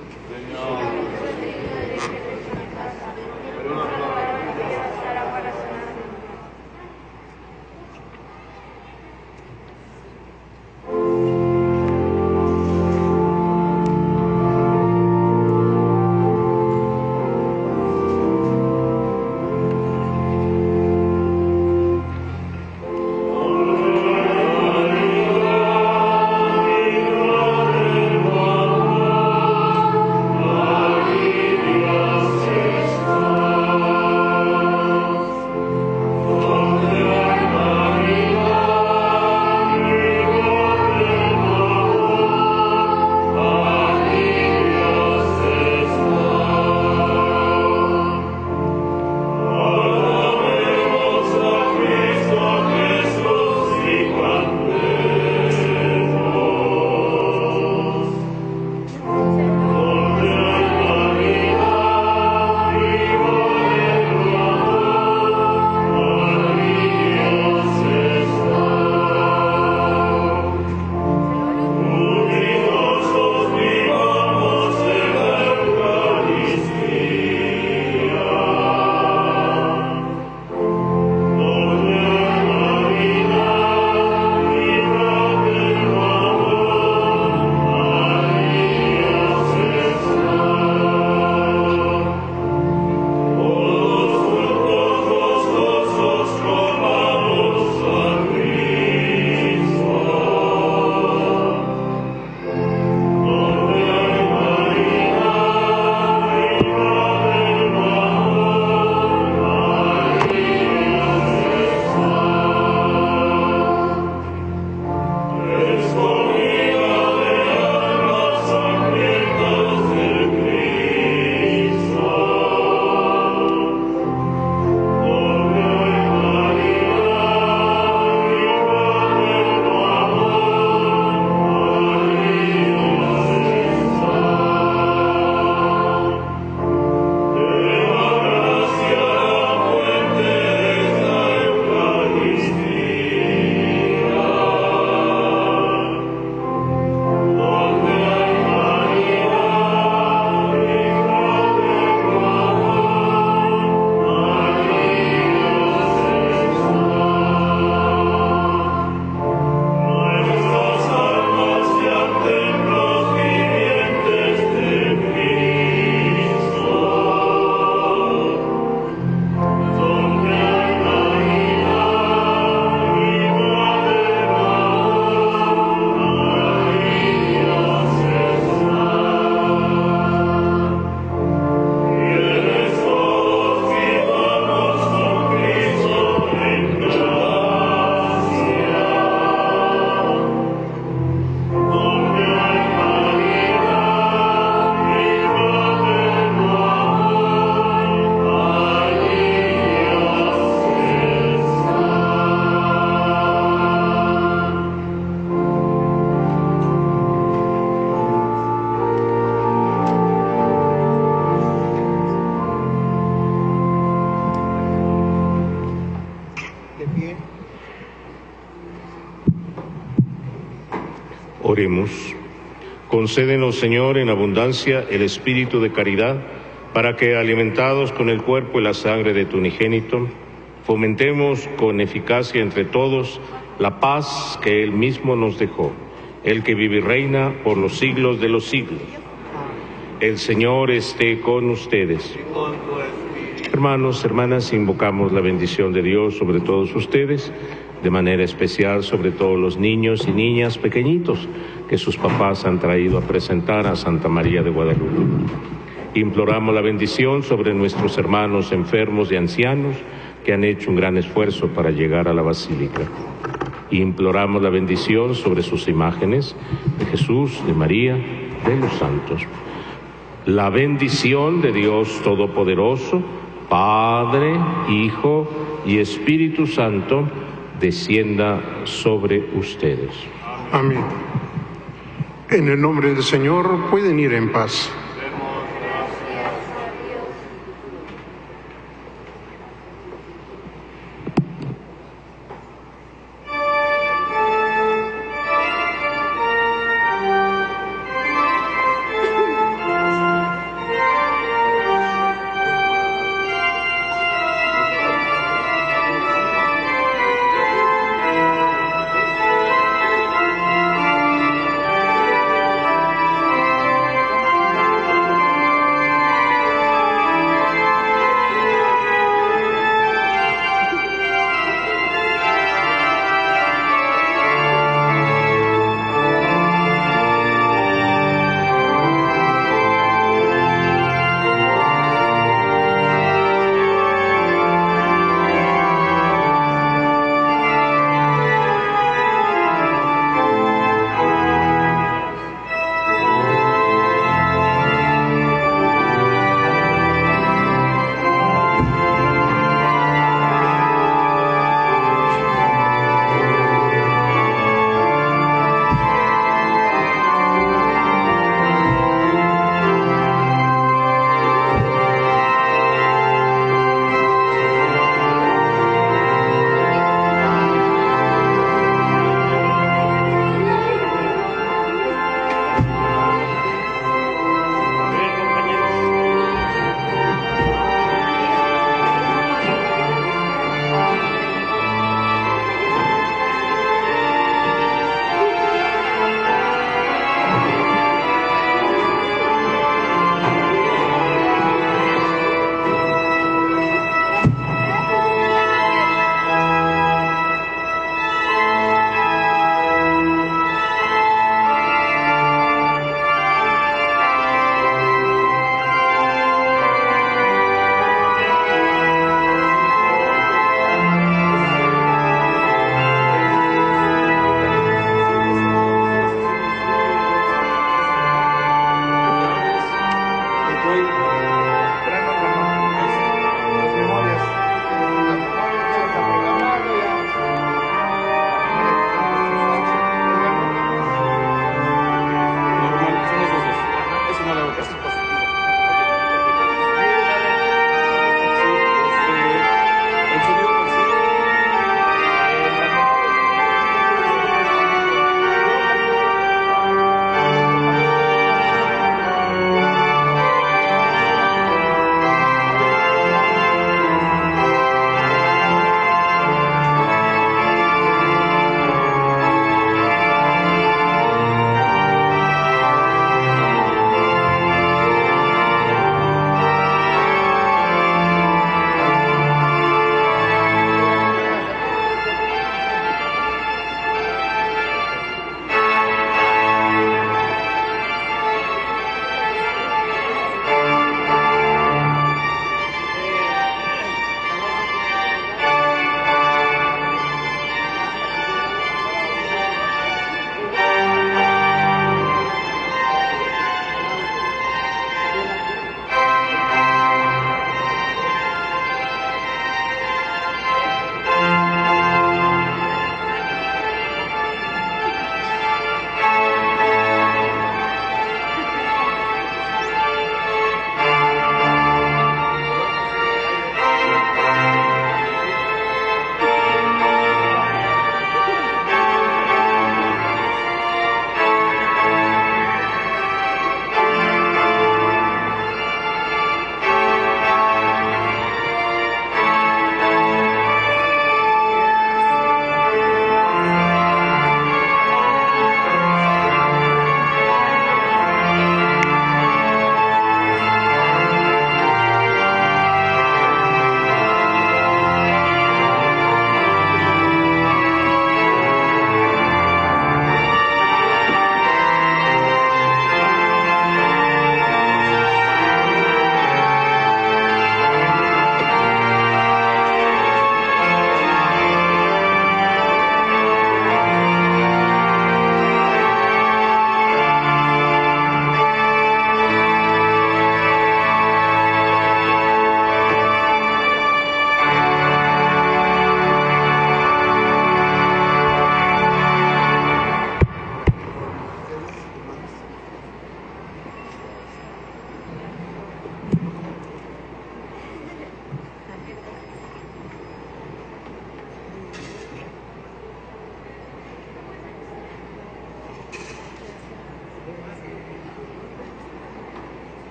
[SPEAKER 5] Oremos. Concédenos, Señor, en abundancia el espíritu de caridad, para que, alimentados con el cuerpo y la sangre de tu unigénito, fomentemos con eficacia entre todos la paz que Él mismo nos dejó, el que vive y reina por los siglos de los siglos. El Señor esté con ustedes. Hermanos, hermanas, invocamos la bendición de Dios sobre todos ustedes, de manera especial sobre todos los niños y niñas pequeñitos que sus papás han traído a presentar a Santa María de Guadalupe. Imploramos la bendición sobre nuestros hermanos enfermos y ancianos que han hecho un gran esfuerzo para llegar a la Basílica. Imploramos la bendición sobre sus imágenes de Jesús, de María, de los santos. La bendición de Dios Todopoderoso, Padre, Hijo y Espíritu Santo, descienda sobre ustedes.
[SPEAKER 6] Amén. En el nombre del Señor pueden ir en paz.